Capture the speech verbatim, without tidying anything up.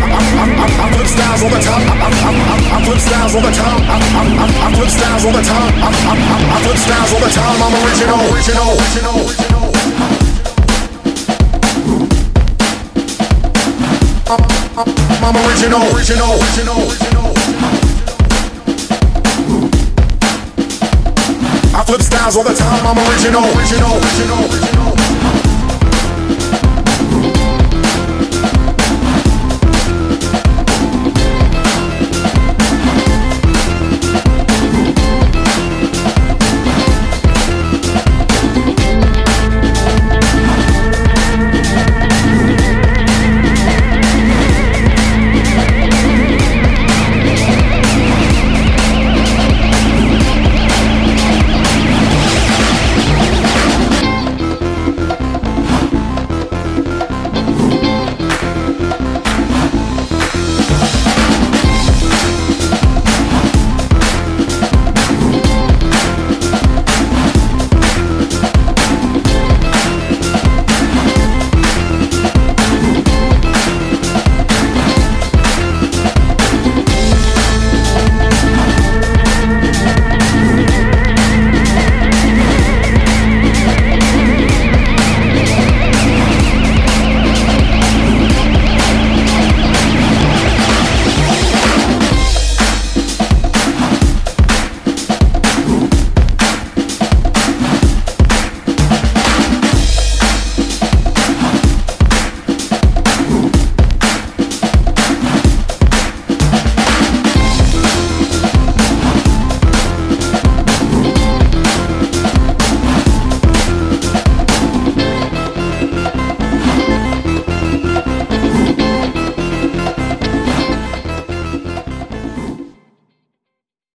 I flip styles all the time. I flip styles all the time. I flip styles all the time. I flip styles all the time. I'm original, original, original, original. I'm original, original, original, original. I flip styles all the time. I'm original, original, original, original.